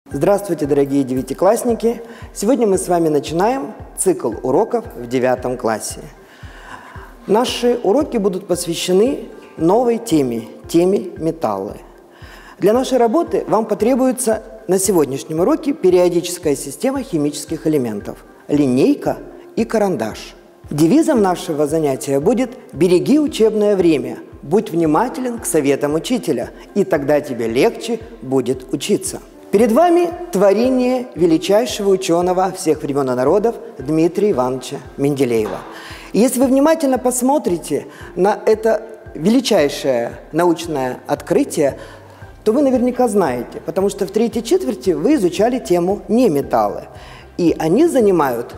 Здравствуйте, дорогие девятиклассники! Сегодня мы с вами начинаем цикл уроков в 9 классе. Наши уроки будут посвящены новой теме металлы. Для нашей работы вам потребуется на сегодняшнем уроке периодическая система химических элементов, линейка и карандаш. Девизом нашего занятия будет «Береги учебное время, будь внимателен к советам учителя, и тогда тебе легче будет учиться». Перед вами творение величайшего ученого всех времен и народов Дмитрия Ивановича Менделеева. И если вы внимательно посмотрите на это величайшее научное открытие, то вы наверняка знаете, потому что в третьей четверти вы изучали тему неметаллы. И они занимают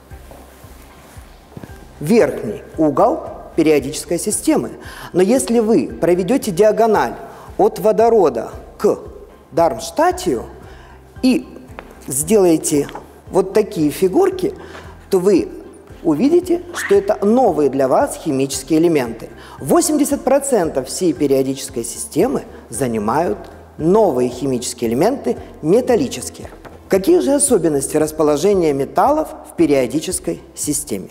верхний угол периодической системы. Но если вы проведете диагональ от водорода к Дармштадтию и сделаете вот такие фигурки, то вы увидите, что это новые для вас химические элементы. 80% всей периодической системы занимают новые химические элементы металлические. Какие же особенности расположения металлов в периодической системе?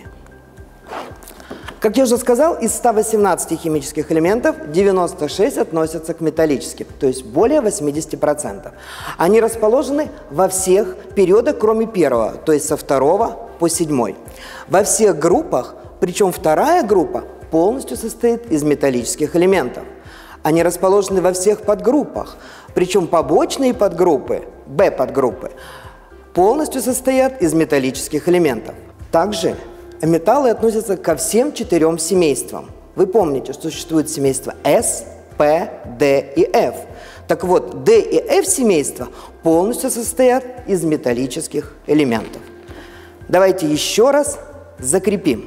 Как я уже сказал, из 118 химических элементов 96 относятся к металлическим, то есть более 80%. Они расположены во всех периодах, кроме первого, то есть со 2 по 7. Во всех группах, причем вторая группа полностью состоит из металлических элементов. Они расположены во всех подгруппах, причем побочные подгруппы, Б-подгруппы, полностью состоят из металлических элементов. Также металлы относятся ко всем 4 семействам. Вы помните, что существует семейство S, P, D и F. Так вот, D и F семейства полностью состоят из металлических элементов. Давайте еще раз закрепим.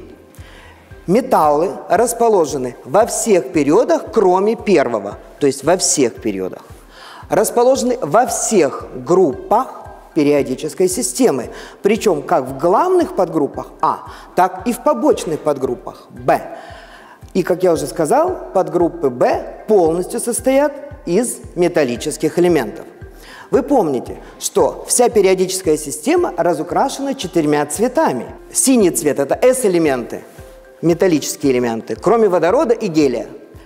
Металлы расположены во всех периодах, кроме первого, то есть во всех периодах. Расположены во всех группах периодической системы, причем как в главных подгруппах А, так и в побочных подгруппах Б. И, как я уже сказал, подгруппы Б полностью состоят из металлических элементов. Вы помните, что вся периодическая система разукрашена 4 цветами. Синий цвет – это S-элементы, металлические элементы, кроме водорода и гелия.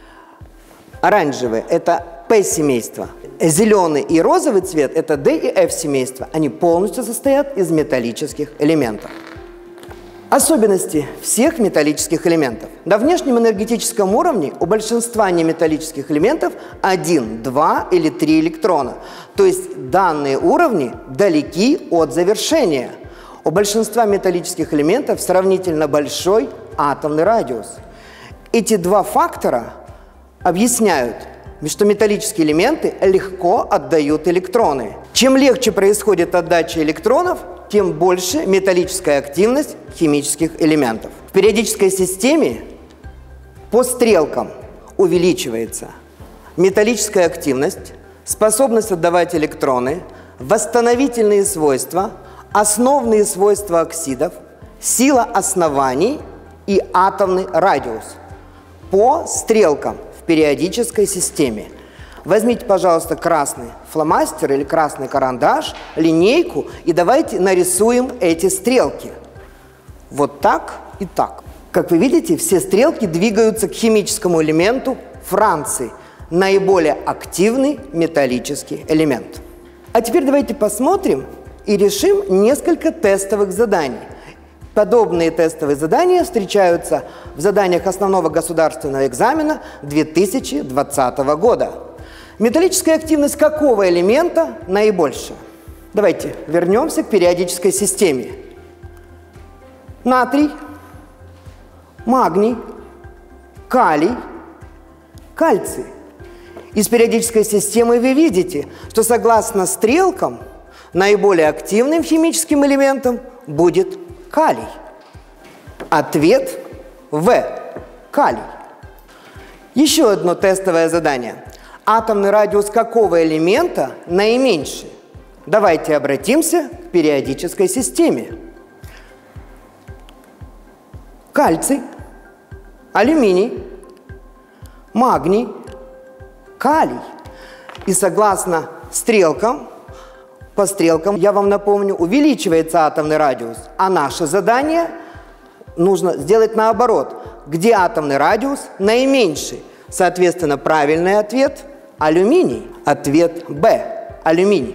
Оранжевый – это P-семейство. Зеленый и розовый цвет – это D и F семейства. Они полностью состоят из металлических элементов. Особенности всех металлических элементов. На внешнем энергетическом уровне у большинства неметаллических элементов 1, 2 или 3 электрона. То есть данные уровни далеки от завершения. У большинства металлических элементов сравнительно большой атомный радиус. Эти два фактора объясняют, что металлические элементы легко отдают электроны. Чем легче происходит отдача электронов, тем больше металлическая активность химических элементов. В периодической системе по стрелкам увеличивается металлическая активность, способность отдавать электроны, восстановительные свойства, основные свойства оксидов, сила оснований и атомный радиус. По стрелкам в периодической системе. Возьмите, пожалуйста, красный фломастер или красный карандаш, линейку, и давайте нарисуем эти стрелки. Вот так и так. Как вы видите, все стрелки двигаются к химическому элементу Франции, наиболее активный металлический элемент. А теперь давайте посмотрим и решим несколько тестовых заданий. Подобные тестовые задания встречаются в заданиях основного государственного экзамена 2020 года. Металлическая активность какого элемента наибольшая? Давайте вернемся к периодической системе. Натрий, магний, калий, кальций. Из периодической системы вы видите, что согласно стрелкам наиболее активным химическим элементом будет калий. Ответ В. Калий. Еще одно тестовое задание. Атомный радиус какого элемента наименьший? Давайте обратимся к периодической системе. Кальций, алюминий, магний, калий. И согласно стрелкам, по стрелкам, я вам напомню, увеличивается атомный радиус, а наше задание нужно сделать наоборот, где атомный радиус наименьший. Соответственно, правильный ответ – алюминий. Ответ Б – алюминий.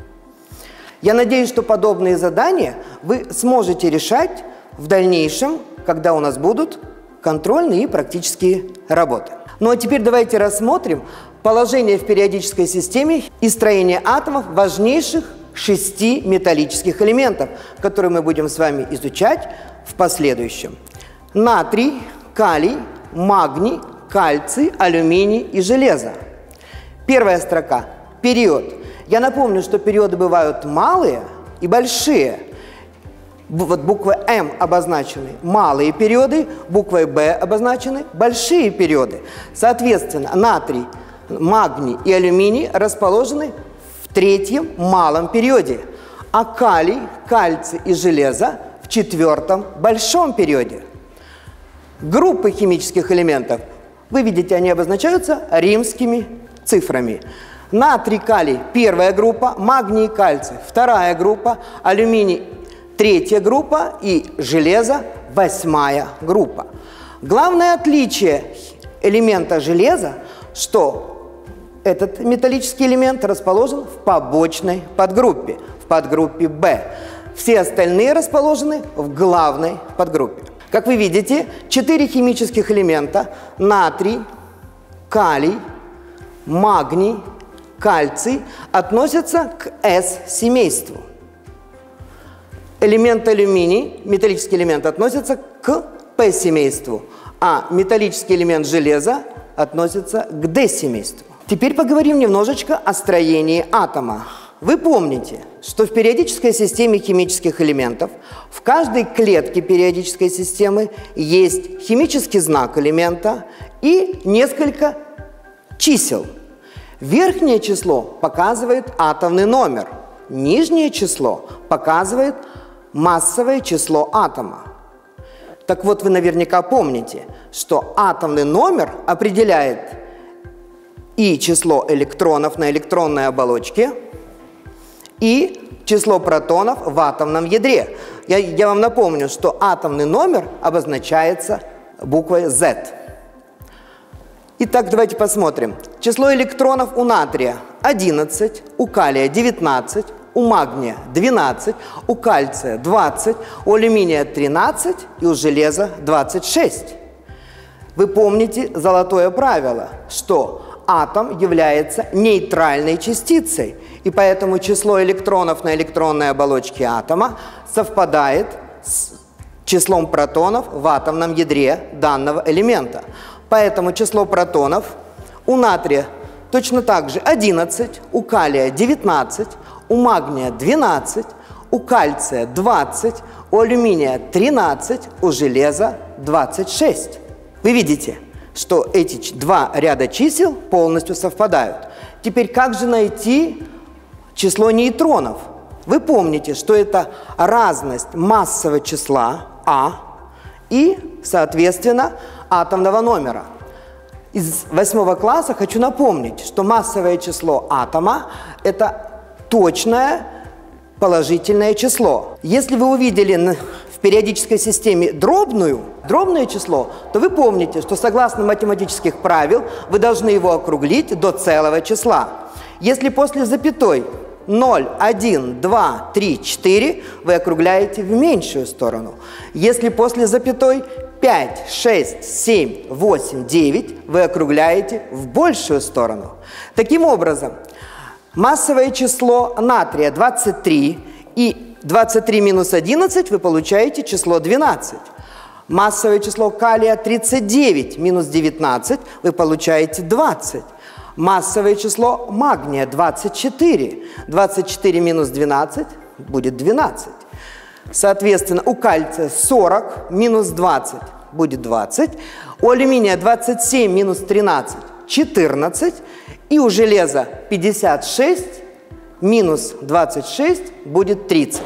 Я надеюсь, что подобные задания вы сможете решать в дальнейшем, когда у нас будут контрольные и практические работы. Ну а теперь давайте рассмотрим положение в периодической системе и строение атомов важнейших 6 металлических элементов, которые мы будем с вами изучать в последующем. Натрий, калий, магний, кальций, алюминий и железо. Первая строка – период. Я напомню, что периоды бывают малые и большие. Вот буквой М обозначены малые периоды, буквой Б обозначены большие периоды. Соответственно, натрий, магний и алюминий расположены в третьем малом периоде, а калий, кальций и железо в четвертом большом периоде. Группы химических элементов, вы видите, они обозначаются римскими цифрами. Натрий, калий – первая группа, магний и кальций – вторая группа, алюминий – третья группа и железо – 8-я группа. Главное отличие элемента железа, что этот металлический элемент расположен в побочной подгруппе, в подгруппе Б. Все остальные расположены в главной подгруппе. Как вы видите, 4 химических элемента – натрий, калий, магний, кальций – относятся к S-семейству. Элемент алюминий, металлический элемент, относится к P-семейству, а металлический элемент железа относится к D-семейству. Теперь поговорим немножечко о строении атома. Вы помните, что в периодической системе химических элементов в каждой клетке периодической системы есть химический знак элемента и несколько чисел. Верхнее число показывает атомный номер, нижнее число показывает массовое число атома. Так вот, вы наверняка помните, что атомный номер определяет и число электронов на электронной оболочке, и число протонов в атомном ядре. Я вам напомню, что атомный номер обозначается буквой Z. Итак, давайте посмотрим. Число электронов у натрия 11, у калия 19, у магния 12, у кальция 20, у алюминия 13 и у железа 26. Вы помните золотое правило, что атом является нейтральной частицей, и поэтому число электронов на электронной оболочке атома совпадает с числом протонов в атомном ядре данного элемента. Поэтому число протонов у натрия точно так же 11, у калия 19, у магния 12, у кальция 20, у алюминия 13, у железа 26. Вы видите, что эти два ряда чисел полностью совпадают. Теперь как же найти число нейтронов? Вы помните, что это разность массового числа А и, соответственно, атомного номера. Из 8 класса хочу напомнить, что массовое число атома – это точное положительное число. Если вы увидели в периодической системе дробное число, то вы помните, что согласно математических правил вы должны его округлить до целого числа. Если после запятой 0, 1, 2, 3, 4, вы округляете в меньшую сторону. Если после запятой 5, 6, 7, 8, 9, вы округляете в большую сторону. Таким образом, массовое число натрия 23, и 23 минус 11 вы получаете число 12. Массовое число калия 39 минус 19 вы получаете 20. Массовое число магния 24. 24 минус 12 будет 12. Соответственно, у кальция 40 минус 20 будет 20. У алюминия 27 минус 13 – 14. И у железа 56 минус 26 будет 30.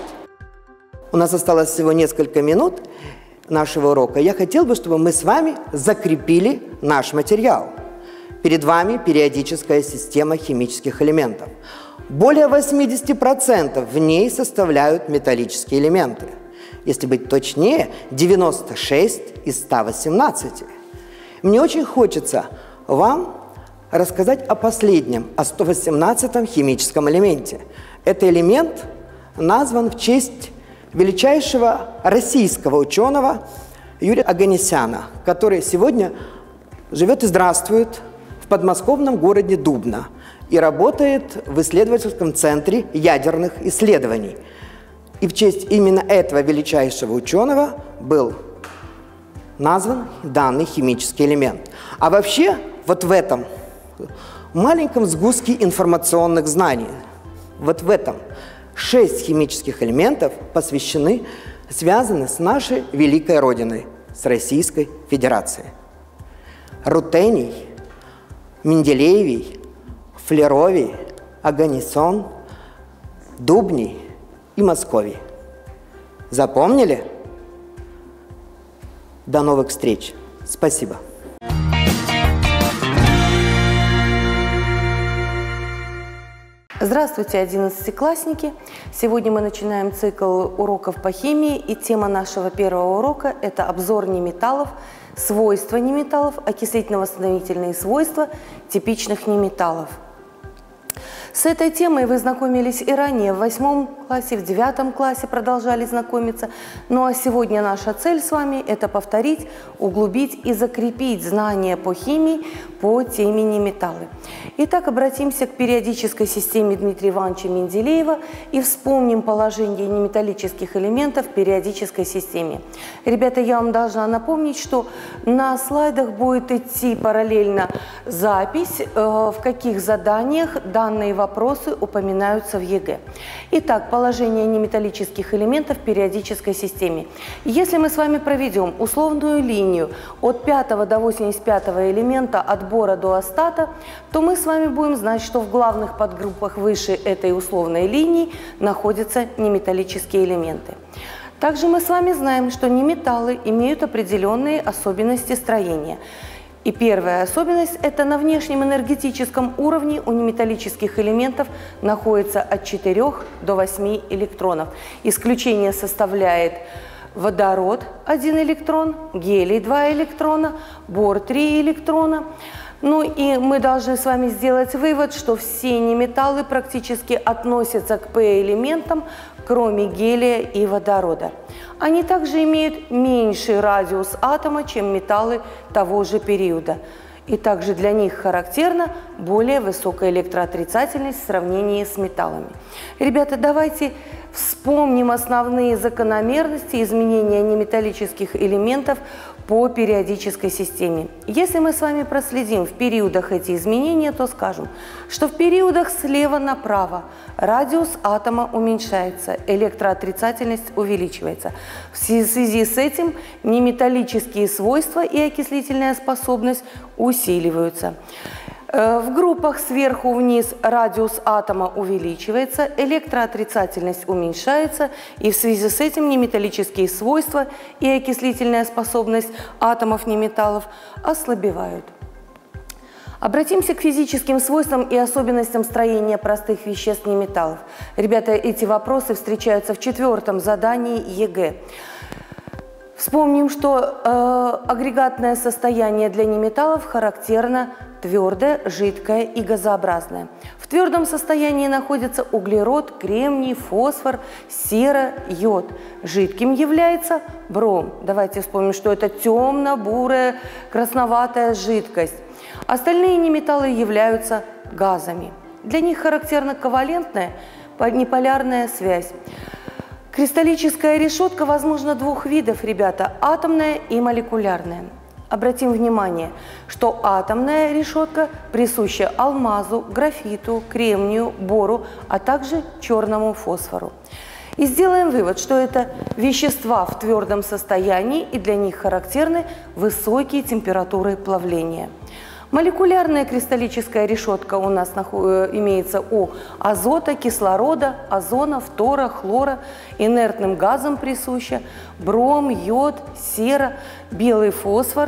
У нас осталось всего несколько минут нашего урока. Я хотел бы, чтобы мы с вами закрепили наш материал. Перед вами периодическая система химических элементов. более 80% в ней составляют металлические элементы. Если быть точнее, 96 из 118. Мне очень хочется вам рассказать о последнем, о 118-м химическом элементе. Этот элемент назван в честь величайшего российского ученого Юрия Оганесяна, который сегодня живет и здравствует в подмосковном городе Дубна и работает в исследовательском центре ядерных исследований. И в честь именно этого величайшего ученого был назван данный химический элемент. А вообще, вот в этом маленьком сгустке информационных знаний, вот в этом 6 химических элементов посвящены, связаны с нашей великой Родиной, с Российской Федерацией. Рутений, менделеевий, флеровий, оганесон, дубний и московий. Запомнили? До новых встреч. Спасибо. Здравствуйте, одиннадцатиклассники! Сегодня мы начинаем цикл уроков по химии, и тема нашего первого урока – это обзор неметаллов, свойства неметаллов, окислительно-восстановительные свойства типичных неметаллов. С этой темой вы знакомились и ранее, в 8 классе, в 9 классе продолжали знакомиться. Ну а сегодня наша цель с вами – это повторить, углубить и закрепить знания по химии по теме неметаллы. Итак, обратимся к периодической системе Дмитрия Ивановича Менделеева и вспомним положение неметаллических элементов в периодической системе. Ребята, я вам должна напомнить, что на слайдах будет идти параллельно запись, в каких заданиях данные вопросы упоминаются в ЕГЭ. Итак, положение неметаллических элементов в периодической системе. Если мы с вами проведем условную линию от 5 до 85 элемента отбора до остата, то мы с вами будем знать, что в главных подгруппах выше этой условной линии находятся неметаллические элементы. Также мы с вами знаем, что неметаллы имеют определенные особенности строения. И первая особенность – это на внешнем энергетическом уровне у неметаллических элементов находится от 4 до 8 электронов. Исключение составляет водород – 1 электрон, гелий – 2 электрона, бор – 3 электрона. Ну и мы должны с вами сделать вывод, что все неметаллы практически относятся к P-элементам, кроме гелия и водорода. Они также имеют меньший радиус атома, чем металлы того же периода. И также для них характерна более высокая электроотрицательность в сравнении с металлами. Ребята, давайте вспомним основные закономерности изменения неметаллических элементов по периодической системе. Если мы с вами проследим в периодах эти изменения, то скажем, что в периодах слева направо радиус атома уменьшается, электроотрицательность увеличивается. В связи с этим неметаллические свойства и окислительная способность усиливаются. В группах сверху вниз радиус атома увеличивается, электроотрицательность уменьшается, и в связи с этим неметаллические свойства и окислительная способность атомов неметаллов ослабевают. Обратимся к физическим свойствам и особенностям строения простых веществ неметаллов. Ребята, эти вопросы встречаются в 4-м задании ЕГЭ. Вспомним, что агрегатное состояние для неметаллов характерно твердое, жидкое и газообразное. В твердом состоянии находятся углерод, кремний, фосфор, сера, йод. Жидким является бром. Давайте вспомним, что это темно-бурая, красноватая жидкость. Остальные неметаллы являются газами. Для них характерна ковалентная неполярная связь. Кристаллическая решетка возможно двух видов, ребята, атомная и молекулярная. Обратим внимание, что атомная решетка присуща алмазу, графиту, кремнию, бору, а также черному фосфору. И сделаем вывод, что это вещества в твердом состоянии, и для них характерны высокие температуры плавления. Молекулярная кристаллическая решетка у нас имеется у азота, кислорода, озона, фтора, хлора, инертным газом присуща, бром, йод, сера, белый фосфор,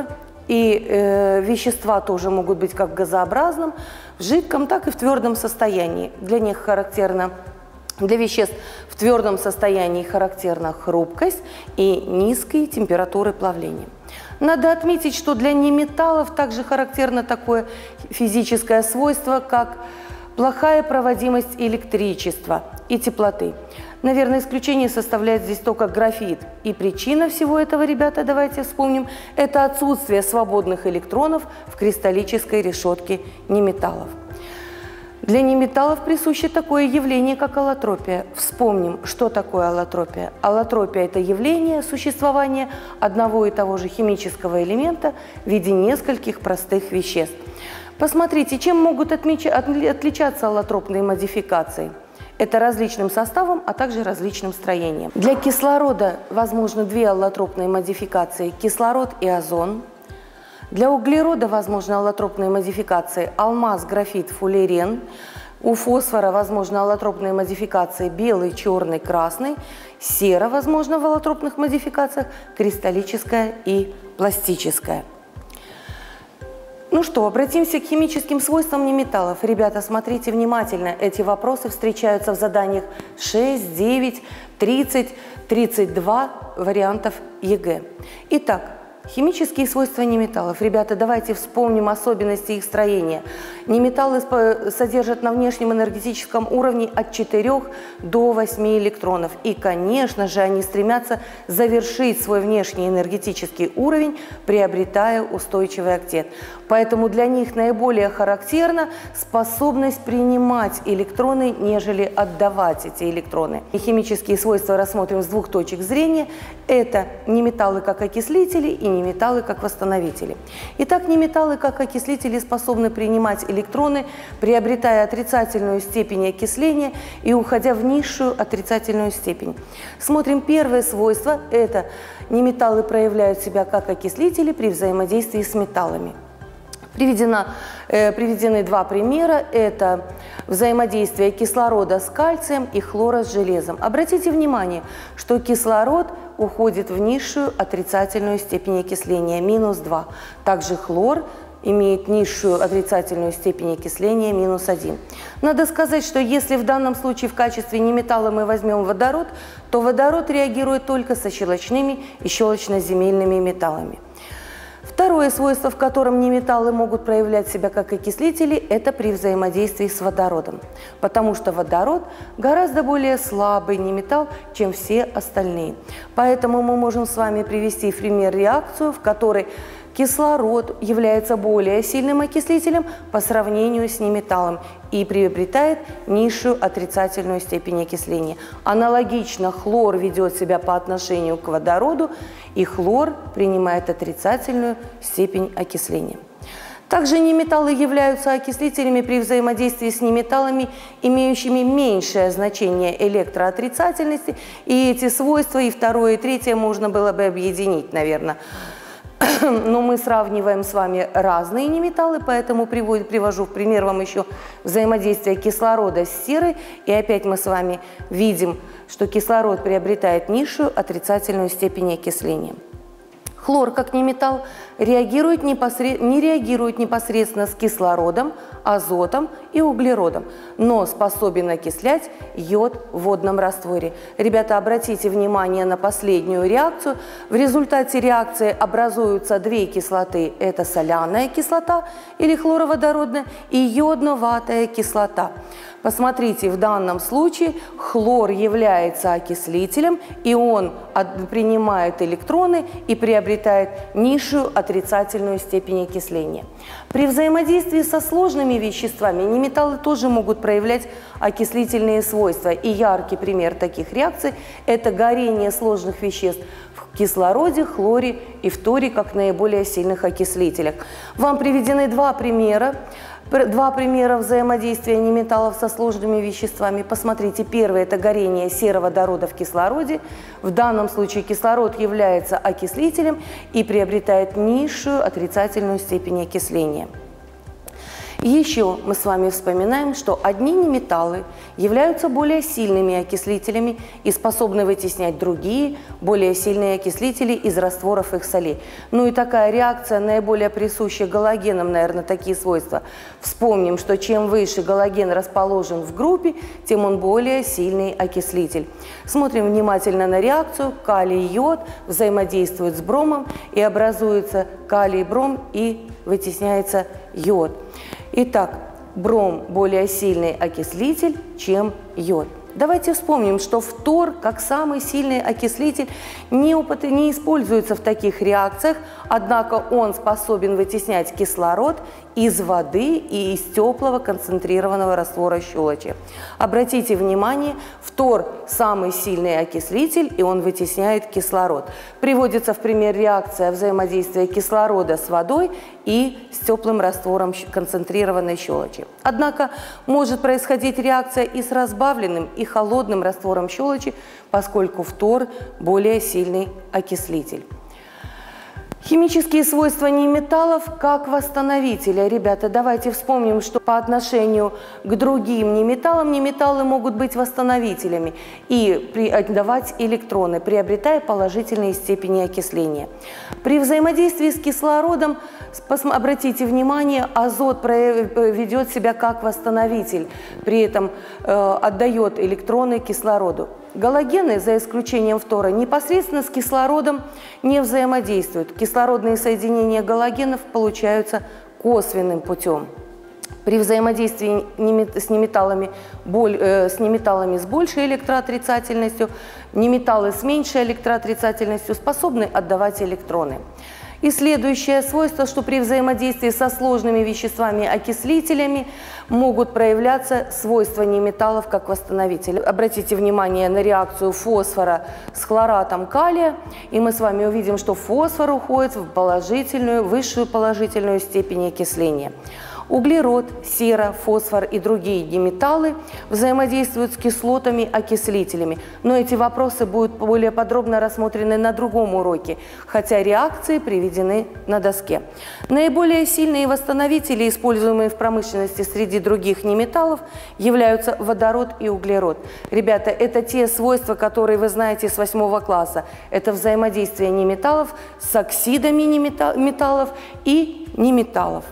и вещества тоже могут быть как в газообразном, в жидком, так и в твердом состоянии. Для них характерно, для веществ в твердом состоянии характерна хрупкость и низкие температуры плавления. Надо отметить, что для неметаллов также характерно такое физическое свойство, как плохая проводимость электричества и теплоты. Наверное, исключение составляет здесь только графит. И причина всего этого, ребята, давайте вспомним, это отсутствие свободных электронов в кристаллической решетке неметаллов. Для неметаллов присуще такое явление, как аллотропия. Вспомним, что такое аллотропия. Аллотропия – это явление существования одного и того же химического элемента в виде нескольких простых веществ. Посмотрите, чем могут отличаться аллотропные модификации. Это различным составом, а также различным строением. Для кислорода возможны две аллотропные модификации – кислород и озон. Для углерода возможны аллотропные модификации алмаз, графит, фуллерен. У фосфора возможны аллотропные модификации белый, черный, красный. Сера возможна в аллотропных модификациях кристаллическая и пластическая. Ну что, обратимся к химическим свойствам неметаллов. Ребята, смотрите внимательно. Эти вопросы встречаются в заданиях 6, 9, 30, 32 вариантов ЕГЭ. Итак, химические свойства неметаллов. Ребята, давайте вспомним особенности их строения. Неметаллы содержат на внешнем энергетическом уровне от 4 до 8 электронов. И, конечно же, они стремятся завершить свой внешний энергетический уровень, приобретая устойчивый октет. Поэтому для них наиболее характерна способность принимать электроны, нежели отдавать эти электроны. И химические свойства рассмотрим с двух точек зрения. Это неметаллы как окислители и неметаллы как восстановители. Итак, неметаллы как окислители способны принимать электроны, приобретая отрицательную степень окисления и уходя в низшую отрицательную степень. Смотрим первое свойство. Это неметаллы проявляют себя как окислители при взаимодействии с металлами. Приведены два примера. Это взаимодействие кислорода с кальцием и хлора с железом. Обратите внимание, что кислород уходит в низшую отрицательную степень окисления, -2. Также хлор имеет низшую отрицательную степень окисления, -1. Надо сказать, что если в данном случае в качестве неметалла мы возьмем водород, то водород реагирует только со щелочными и щелочно-земельными металлами. Второе свойство, в котором неметаллы могут проявлять себя как окислители, это при взаимодействии с водородом. Потому что водород гораздо более слабый неметалл, чем все остальные. Поэтому мы можем с вами привести в пример реакцию, в которой кислород является более сильным окислителем по сравнению с неметаллом и приобретает низшую отрицательную степень окисления. Аналогично хлор ведет себя по отношению к водороду, и хлор принимает отрицательную степень окисления. Также неметаллы являются окислителями при взаимодействии с неметаллами, имеющими меньшее значение электроотрицательности, и эти свойства, и второе, и третье, можно было бы объединить, наверное. Но мы сравниваем с вами разные неметаллы, поэтому привожу в пример вам еще взаимодействие кислорода с серой. И опять мы с вами видим, что кислород приобретает низшую отрицательную степень окисления. Хлор, как неметалл, не реагирует непосредственно с кислородом, азотом и углеродом, но способен окислять йод в водном растворе. Ребята, обратите внимание на последнюю реакцию. В результате реакции образуются две кислоты. Это соляная кислота или хлороводородная и йодно-ватая кислота. Посмотрите, в данном случае хлор является окислителем, и он принимает электроны и приобретает низшую отрицательную степень окисления. При взаимодействии со сложными веществами неметаллы тоже могут проявлять окислительные свойства. И яркий пример таких реакций – это горение сложных веществ в кислороде, хлоре и фторе как наиболее сильных окислителях. Вам приведены два примера взаимодействия неметаллов со сложными веществами. Посмотрите, первое – это горение сероводорода в кислороде. В данном случае кислород является окислителем и приобретает низшую отрицательную степень окисления. Еще мы с вами вспоминаем, что одни неметаллы являются более сильными окислителями и способны вытеснять другие, более сильные окислители из растворов их солей. Ну и такая реакция наиболее присуща галогенам, наверное, такие свойства. Вспомним, что чем выше галоген расположен в группе, тем он более сильный окислитель. Смотрим внимательно на реакцию. Калий и йод взаимодействуют с бромом, и образуется калий-бром и вытесняется йод. Итак, бром более сильный окислитель, чем йод. Давайте вспомним, что фтор, как самый сильный окислитель, не используется в таких реакциях, однако он способен вытеснять кислород из воды и из теплого концентрированного раствора щелочи. Обратите внимание, фтор – самый сильный окислитель, и он вытесняет кислород. Приводится в пример реакция взаимодействия кислорода с водой и с теплым раствором концентрированной щелочи. Однако может происходить реакция и с разбавленным, и холодным раствором щелочи, поскольку фтор – более сильный окислитель. Химические свойства неметаллов как восстановителя. Ребята, давайте вспомним, что по отношению к другим неметаллам, неметаллы могут быть восстановителями и отдавать электроны, приобретая положительные степени окисления. При взаимодействии с кислородом, обратите внимание, азот ведет себя как восстановитель, при этом отдает электроны кислороду. Галогены, за исключением фтора, непосредственно с кислородом не взаимодействуют. Кислородные соединения галогенов получаются косвенным путем. При взаимодействии с неметаллами с большей электроотрицательностью, неметаллы с меньшей электроотрицательностью способны отдавать электроны. И следующее свойство, что при взаимодействии со сложными веществами-окислителями могут проявляться свойства неметаллов как восстановителя. Обратите внимание на реакцию фосфора с хлоратом калия, и мы с вами увидим, что фосфор уходит в положительную, высшую положительную степень окисления. Углерод, сера, фосфор и другие неметаллы взаимодействуют с кислотами-окислителями, но эти вопросы будут более подробно рассмотрены на другом уроке, хотя реакции приведены на доске. Наиболее сильные восстановители, используемые в промышленности среди других неметаллов, являются водород и углерод. Ребята, это те свойства, которые вы знаете с 8 класса. Это взаимодействие неметаллов с оксидами металлов и неметаллов.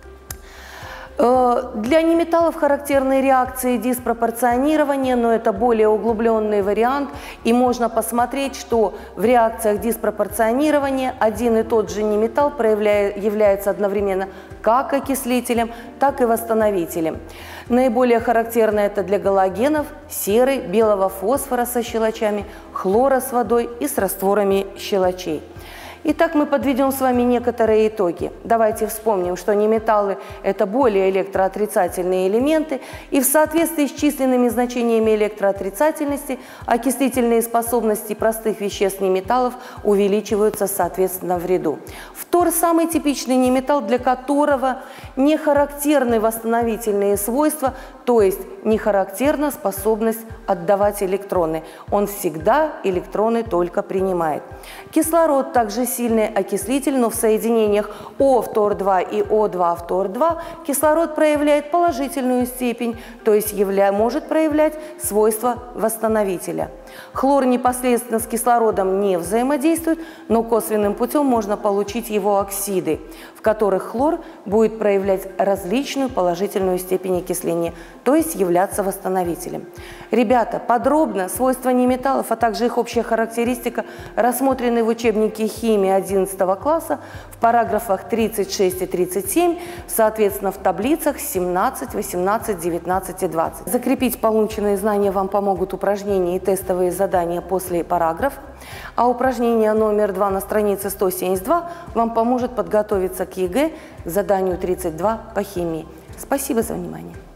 Для неметаллов характерны реакции диспропорционирования, но это более углубленный вариант, и можно посмотреть, что в реакциях диспропорционирования один и тот же неметалл является одновременно как окислителем, так и восстановителем. Наиболее характерно это для галогенов, серы, белого фосфора со щелочами, хлора с водой и с растворами щелочей. Итак, мы подведем с вами некоторые итоги. Давайте вспомним, что неметаллы – это более электроотрицательные элементы, и в соответствии с численными значениями электроотрицательности окислительные способности простых веществ неметаллов увеличиваются соответственно в ряду. Фтор – самый типичный неметалл, для которого не характерны восстановительные свойства, то есть не характерна способность отдавать электроны. Он всегда электроны только принимает. Кислород также сильный окислитель, но в соединениях О-фтор-2 и О2-фтор-2 кислород проявляет положительную степень, то есть может проявлять свойства восстановителя. Хлор непосредственно с кислородом не взаимодействует, но косвенным путем можно получить его оксиды, в которых хлор будет проявлять различную положительную степень окисления, то есть являться восстановителем. Ребята, подробно свойства неметаллов, а также их общая характеристика рассмотрены в учебнике химии 11 класса в параграфах 36 и 37, соответственно в таблицах 17, 18, 19 и 20. Закрепить полученные знания вам помогут упражнения и тестовые задания после параграфа, а упражнение номер 2 на странице 172 вам поможет подготовиться к ЕГЭ, к заданию 32 по химии. Спасибо за внимание.